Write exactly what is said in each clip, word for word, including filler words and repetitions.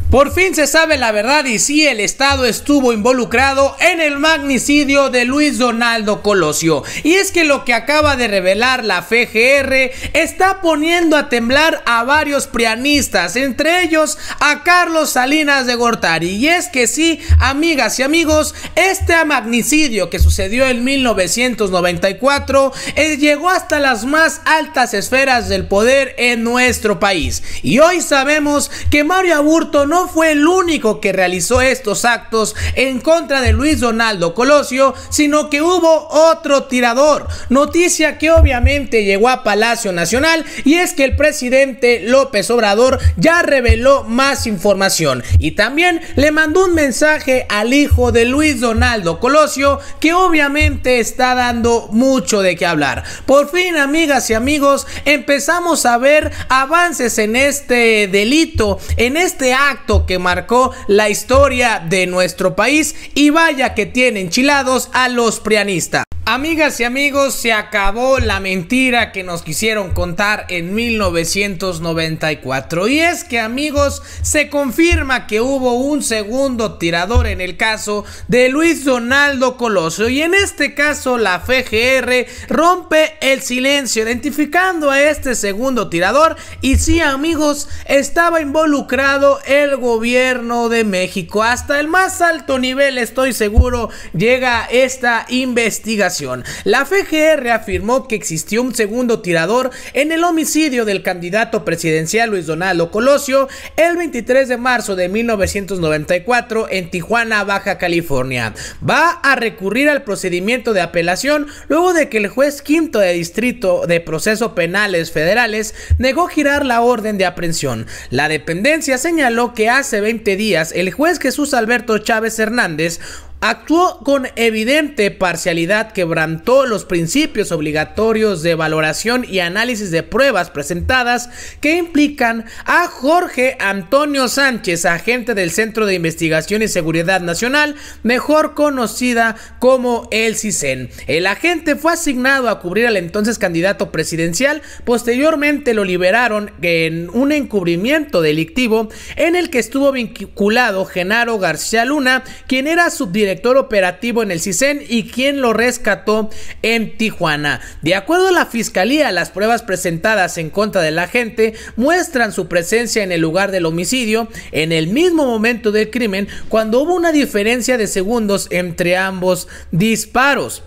Por fin se sabe la verdad y sí, el Estado estuvo involucrado en el magnicidio de Luis Donaldo Colosio. Y es que lo que acaba de revelar la F G R está poniendo a temblar a varios prianistas, entre ellos a Carlos Salinas de Gortari. Y es que sí, amigas y amigos, este magnicidio que sucedió en mil novecientos noventa y cuatro eh, llegó hasta las más altas esferas del poder en nuestro país. Y hoy sabemos que Mario Aburto no No fue el único que realizó estos actos en contra de Luis Donaldo Colosio, sino que hubo otro tirador. Noticia que obviamente llegó a Palacio Nacional, y es que el presidente López Obrador ya reveló más información y también le mandó un mensaje al hijo de Luis Donaldo Colosio, que obviamente está dando mucho de qué hablar. Por fin, amigas y amigos, empezamos a ver avances en este delito, en este acto que marcó la historia de nuestro país, y vaya que tiene enchilados a los prianistas. Amigas y amigos, se acabó la mentira que nos quisieron contar en mil novecientos noventa y cuatro. Y es que, amigos, se confirma que hubo un segundo tirador en el caso de Luis Donaldo Colosio. Y en este caso la F G R rompe el silencio identificando a este segundo tirador. Y sí, amigos, estaba involucrado el gobierno de México. Hasta el más alto nivel, estoy seguro, llega esta investigación. La F G R afirmó que existió un segundo tirador en el homicidio del candidato presidencial Luis Donaldo Colosio el veintitrés de marzo de mil novecientos noventa y cuatro en Tijuana, Baja California. Va a recurrir al procedimiento de apelación luego de que el juez quinto de distrito de proceso penales federales negó girar la orden de aprehensión. La dependencia señaló que hace veinte días el juez Jesús Alberto Chávez Hernández actuó con evidente parcialidad, quebrantó los principios obligatorios de valoración y análisis de pruebas presentadas que implican a Jorge Antonio Sánchez, agente del Centro de Investigación y Seguridad Nacional, mejor conocida como el CISEN. El agente fue asignado a cubrir al entonces candidato presidencial. Posteriormente lo liberaron en un encubrimiento delictivo en el que estuvo vinculado Genaro García Luna, quien era subdirector director operativo en el CISEN y quien lo rescató en Tijuana. De acuerdo a la fiscalía, las pruebas presentadas en contra del agente muestran su presencia en el lugar del homicidio en el mismo momento del crimen, cuando hubo una diferencia de segundos entre ambos disparos.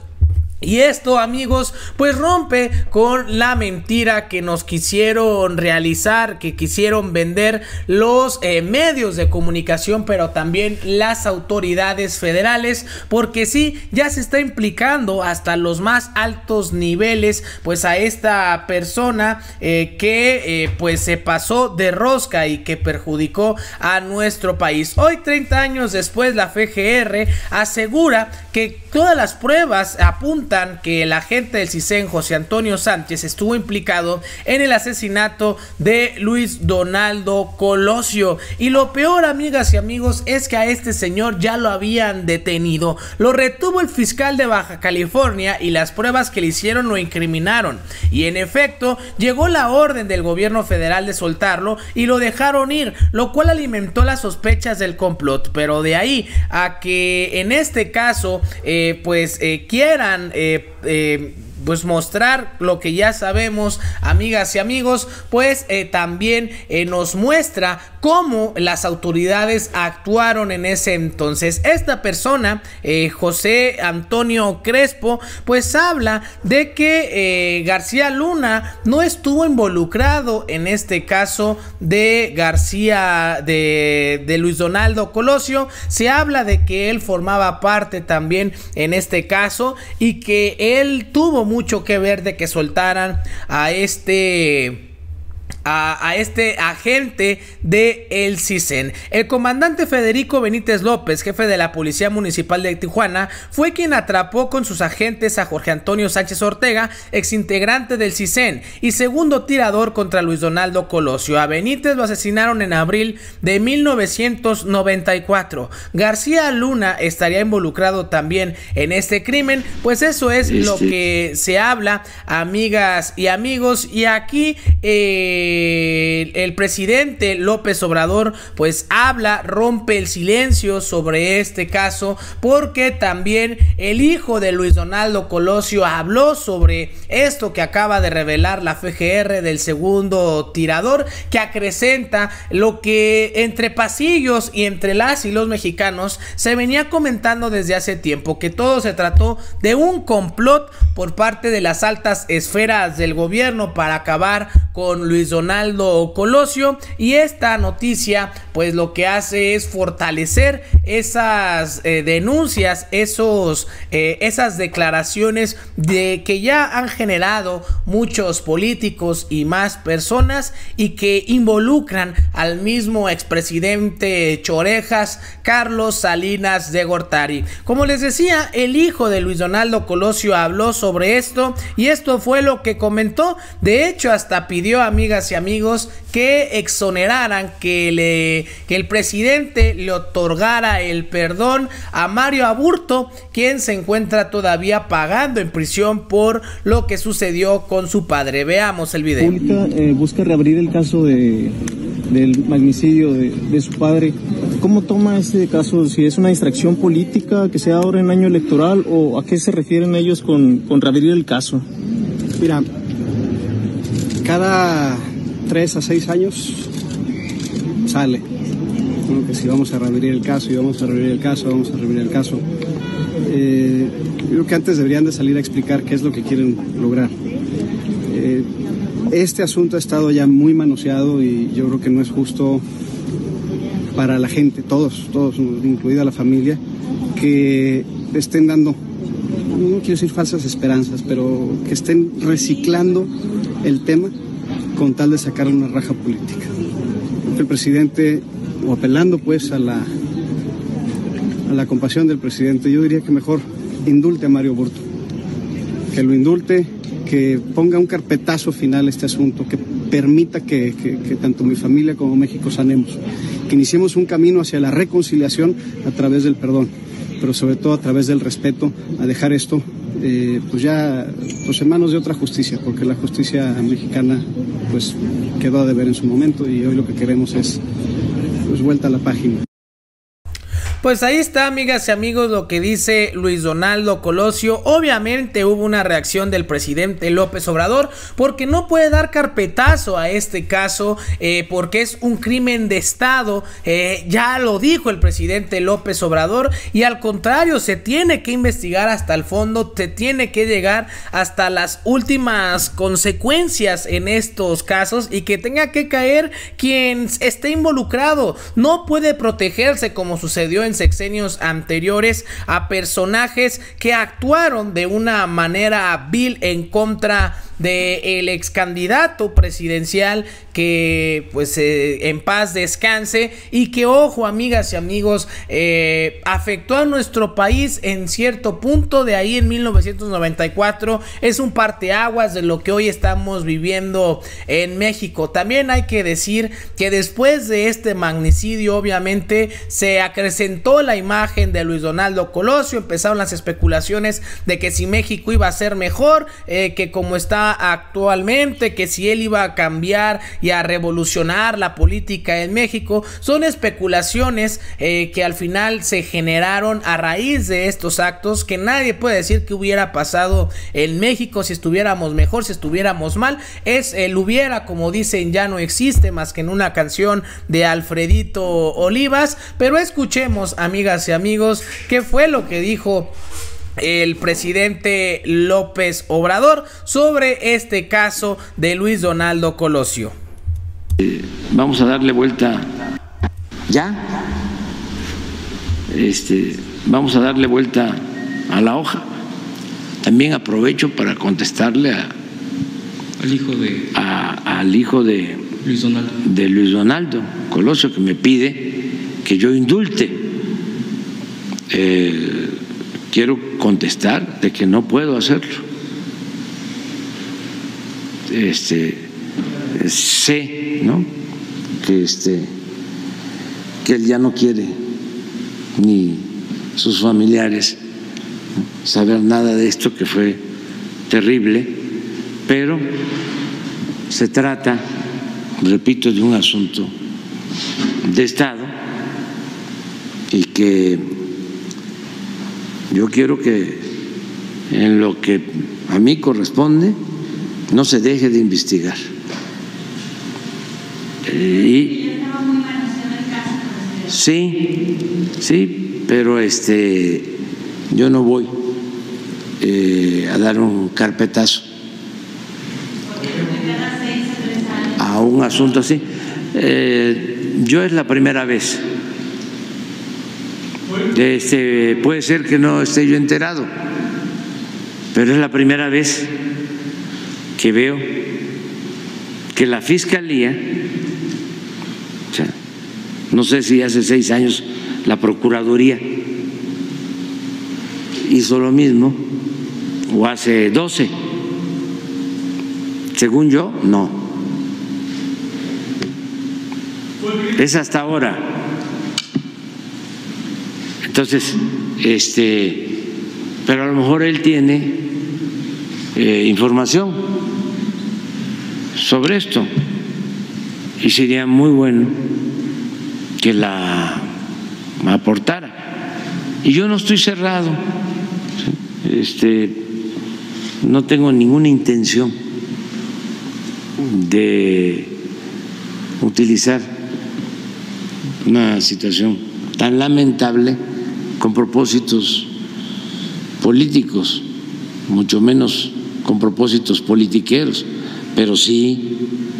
Y esto, amigos, pues rompe con la mentira que nos quisieron realizar, que quisieron vender los eh, medios de comunicación, pero también las autoridades federales, porque sí, ya se está implicando hasta los más altos niveles pues a esta persona eh, que eh, pues se pasó de rosca y que perjudicó a nuestro país. Hoy, treinta años después, la F G R asegura que todas las pruebas apuntan que el agente del CISEN, José Antonio Sánchez, estuvo implicado en el asesinato de Luis Donaldo Colosio. Y lo peor, amigas y amigos, es que a este señor ya lo habían detenido. Lo retuvo el fiscal de Baja California y las pruebas que le hicieron lo incriminaron. Y en efecto, llegó la orden del gobierno federal de soltarlo y lo dejaron ir, lo cual alimentó las sospechas del complot. Pero de ahí a que en este caso eh, pues eh, quieran eh, eh, pues mostrar lo que ya sabemos, amigas y amigos, pues eh, también eh, nos muestra cómo las autoridades actuaron en ese entonces. Esta persona, eh, José Antonio Crespo, pues habla de que eh, García Luna no estuvo involucrado en este caso de García, de, de Luis Donaldo Colosio. Se habla de que él formaba parte también en este caso y que él tuvo mucho que ver de que soltaran a este A, a este agente de el CISEN. El comandante Federico Benítez López, jefe de la Policía Municipal de Tijuana, fue quien atrapó con sus agentes a Jorge Antonio Sánchez Ortega, exintegrante del CISEN y segundo tirador contra Luis Donaldo Colosio. A Benítez lo asesinaron en abril de mil novecientos noventa y cuatro. García Luna estaría involucrado también en este crimen, pues eso es lo que se habla, amigas y amigos. Y aquí eh eh, el presidente López Obrador pues habla, rompe el silencio sobre este caso, porque también el hijo de Luis Donaldo Colosio habló sobre esto que acaba de revelar la F G R del segundo tirador, que acrecenta lo que entre pasillos y entre las y los mexicanos se venía comentando desde hace tiempo, que todo se trató de un complot por parte de las altas esferas del gobierno para acabar con Luis Donaldo Colosio. Y esta noticia pues lo que hace es fortalecer esas eh, denuncias, esos, eh, esas declaraciones de que ya han generado muchos políticos y más personas, y que involucran al mismo expresidente Chorejas, Carlos Salinas de Gortari. Como les decía, el hijo de Luis Donaldo Colosio habló sobre esto, y esto fue lo que comentó. De hecho, hasta pidió, amigas y amigos, que exoneraran, que, le, que el presidente le otorgara el perdón a Mario Aburto, quien se encuentra todavía pagando en prisión por lo que sucedió con su padre. Veamos el video. Pública eh, busca reabrir el caso de, del magnicidio de, de su padre. ¿Cómo toma este caso? Si es una distracción política, que sea ahora en año electoral, o a qué se refieren ellos con, con reabrir el caso. Mira, cada tres a seis años sale, ¿no? Que si vamos a reabrir el caso, y vamos a reabrir el caso, vamos a reabrir el caso. Eh, yo creo que antes deberían de salir a explicar qué es lo que quieren lograr. Eh, este asunto ha estado ya muy manoseado, y yo creo que no es justo para la gente, todos, todos, incluida la familia, que estén dando, no quiero decir falsas esperanzas, pero que estén reciclando el tema con tal de sacar una raja política. El presidente, o apelando pues a la, a la compasión del presidente, yo diría que mejor indulte a Mario Aburto, que lo indulte, que ponga un carpetazo final a este asunto, que permita que, que, que tanto mi familia como México sanemos, que iniciemos un camino hacia la reconciliación a través del perdón, pero sobre todo a través del respeto, a dejar esto eh, pues ya pues en manos de otra justicia, porque la justicia mexicana pues quedó a deber en su momento, y hoy lo que queremos es pues vuelta a la página. Pues ahí está, amigas y amigos, lo que dice Luis Donaldo Colosio. Obviamente hubo una reacción del presidente López Obrador, porque no puede dar carpetazo a este caso, eh, porque es un crimen de Estado. Eh, ya lo dijo el presidente López Obrador, y al contrario, se tiene que investigar hasta el fondo, se tiene que llegar hasta las últimas consecuencias en estos casos, y que tenga que caer quien esté involucrado. No puede protegerse, como sucedió en en sexenios anteriores, a personajes que actuaron de una manera vil en contra del ex candidato presidencial, que pues eh, en paz descanse, y que, ojo, amigas y amigos, eh, afectó a nuestro país en cierto punto. De ahí, en mil novecientos noventa y cuatro, es un parteaguas de lo que hoy estamos viviendo en México. También hay que decir que después de este magnicidio, obviamente se acrecentó la imagen de Luis Donaldo Colosio. Empezaron las especulaciones de que si México iba a ser mejor eh, que como está actualmente, que si él iba a cambiar y a revolucionar la política en México. Son especulaciones eh, que al final se generaron a raíz de estos actos, que nadie puede decir que hubiera pasado en México si estuviéramos mejor, si estuviéramos mal. Es el hubiera, como dicen, ya no existe más que en una canción de Alfredito Olivas. Pero escuchemos, amigas y amigos, qué fue lo que dijo el presidente López Obrador sobre este caso de Luis Donaldo Colosio. Eh, vamos a darle vuelta ya, este, vamos a darle vuelta a la hoja. También aprovecho para contestarle a, al hijo de a, al hijo de Luis Donaldo. de Luis Donaldo Colosio, que me pide que yo indulte. Eh, quiero contestar de que no puedo hacerlo. Este, sé, ¿no?, que este, que él ya no quiere, ni sus familiares, saber nada de esto, que fue terrible, pero se trata repito, de un asunto de Estado y que yo quiero que en lo que a mí corresponde no se deje de investigar. Y sí, sí, pero este yo no voy eh, a dar un carpetazo a un asunto así. Eh, yo es la primera vez. Este, puede ser que no esté yo enterado, pero es la primera vez que veo que la Fiscalía, o sea, no sé si hace seis años la Procuraduría hizo lo mismo, o hace doce, según yo, no. Es hasta ahora. Entonces, este, pero a lo mejor él tiene eh, información sobre esto y sería muy bueno que la aportara. Y yo no estoy cerrado, este, no tengo ninguna intención de utilizar una situación tan lamentable con propósitos políticos, mucho menos con propósitos politiqueros, pero sí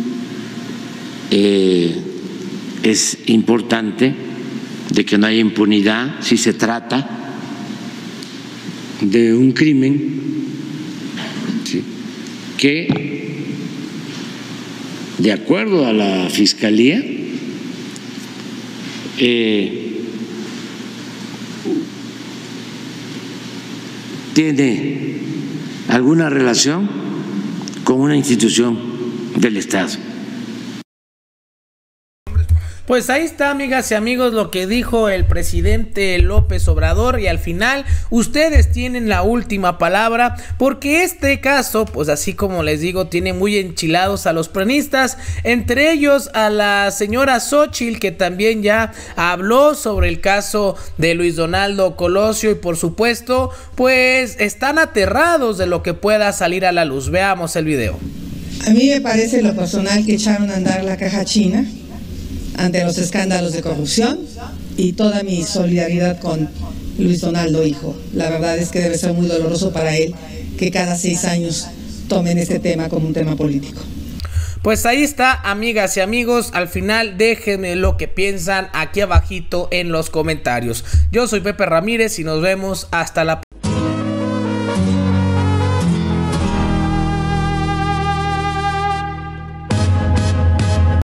eh, es importante de que no haya impunidad si se trata de un crimen, ¿sí?, que de acuerdo a la Fiscalía eh, tiene alguna relación con una institución del Estado. Pues ahí está, amigas y amigos, lo que dijo el presidente López Obrador, y al final ustedes tienen la última palabra, porque este caso, pues así como les digo, tiene muy enchilados a los panistas, entre ellos a la señora Xóchitl, que también ya habló sobre el caso de Luis Donaldo Colosio, y por supuesto, pues están aterrados de lo que pueda salir a la luz. Veamos el video. A mí me parece en lo personal que echaron a andar la caja china ante los escándalos de corrupción, y toda mi solidaridad con Luis Donaldo hijo. La verdad es que debe ser muy doloroso para él que cada seis años tomen este tema como un tema político. Pues ahí está, amigas y amigos, al final déjenme lo que piensan aquí abajito en los comentarios. Yo soy Pepe Ramírez y nos vemos hasta la próxima.